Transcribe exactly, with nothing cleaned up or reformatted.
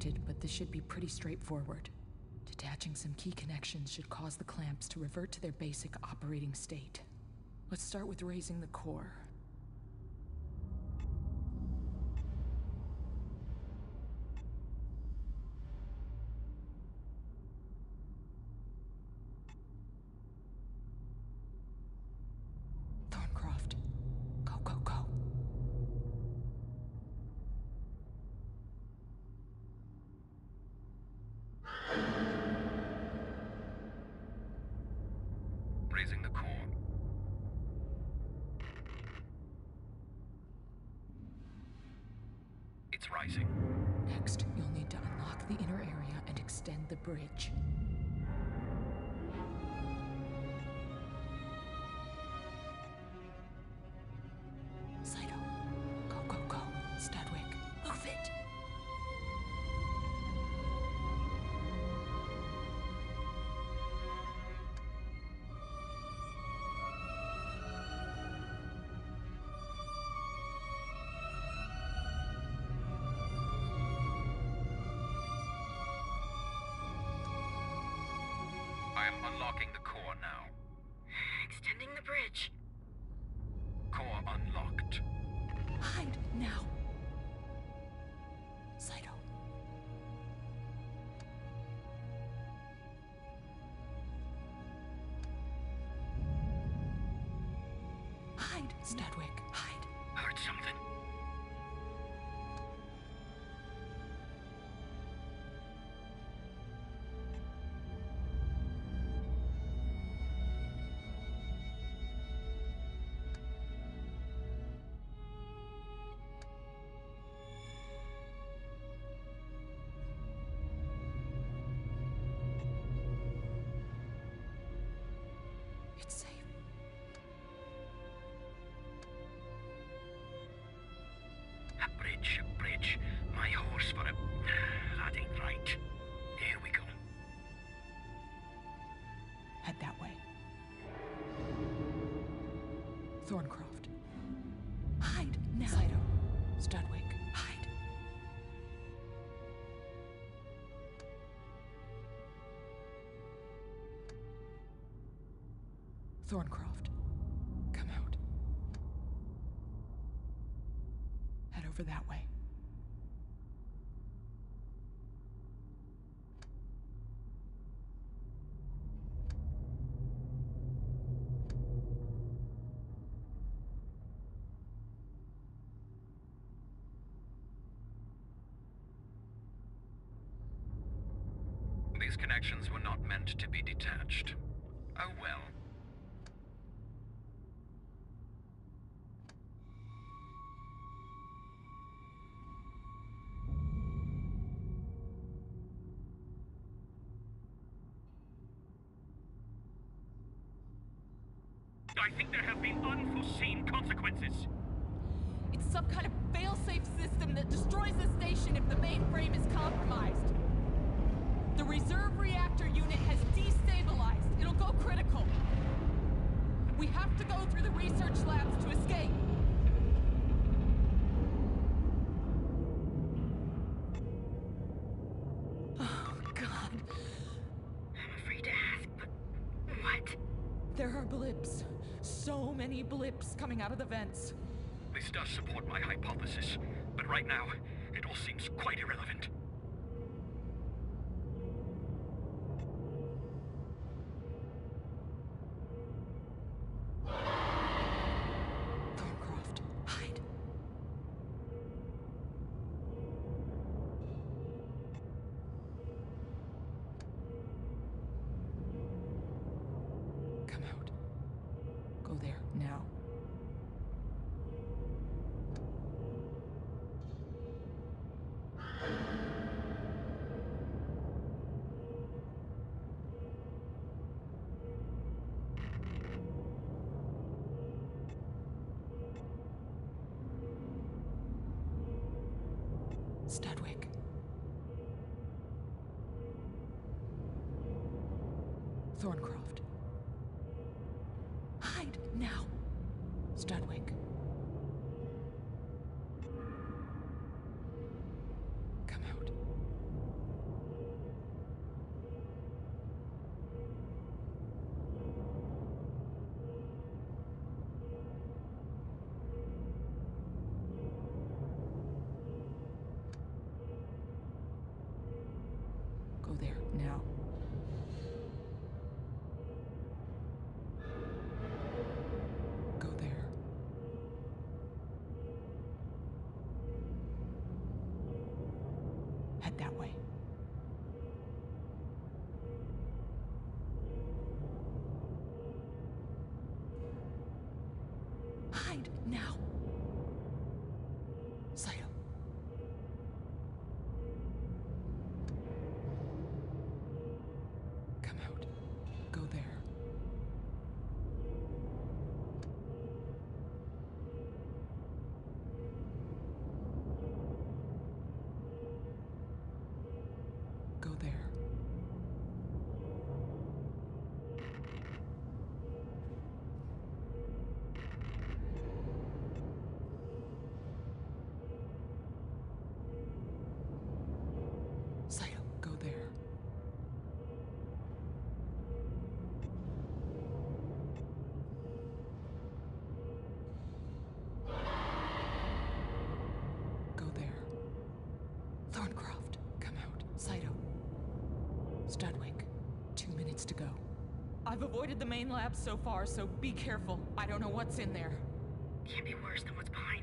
disconnected, but this should be pretty straightforward. Detaching some key connections should cause the clamps to revert to their basic operating state. Let's start with raising the core. Thorncroft, go, go, go. Raising the core. It's rising. Next, you'll need to unlock the inner area and extend the bridge. Saito, go, go, go. Studwick, move it! I am unlocking the core now. Extending the bridge. Core unlocked. Hide now. Saito. Hide, Studwick, hide. Heard something. It's safe. A bridge, a bridge. My horse for a... That ain't right. Here we go. Head that way. Thorncroft. Hide now. Saito. Studwick, hide. Thorncroft, come out. Head over that way. These connections were not meant to be detached. Oh well. I think there have been unforeseen consequences. It's some kind of fail-safe system that destroys the station if the mainframe is compromised. The reserve reactor unit has destabilized. It'll go critical. We have to go through the research labs to escape. Oh, God. I'm afraid to ask, but what? There are blips. So many blips coming out of the vents. This does support my hypothesis, but right now, it all seems quite irrelevant. Thorncroft, hide. Come out. Go there, now. Studwick. Thorncroft. Hide now. Studwick. Come out. now. Go there. Head that way. Hide now. Saito. Come out. Go there. Go there. Saito, go there. Go there. Thorncroft, come out. Saito. Studwick, two minutes to go. I've avoided the main lab so far, so be careful. I don't know what's in there. Can't be worse than what's behind